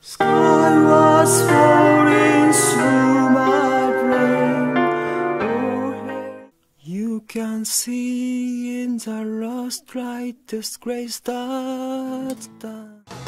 Sky was falling through my brain. Oh, hey. You can see in the lost light this gray star.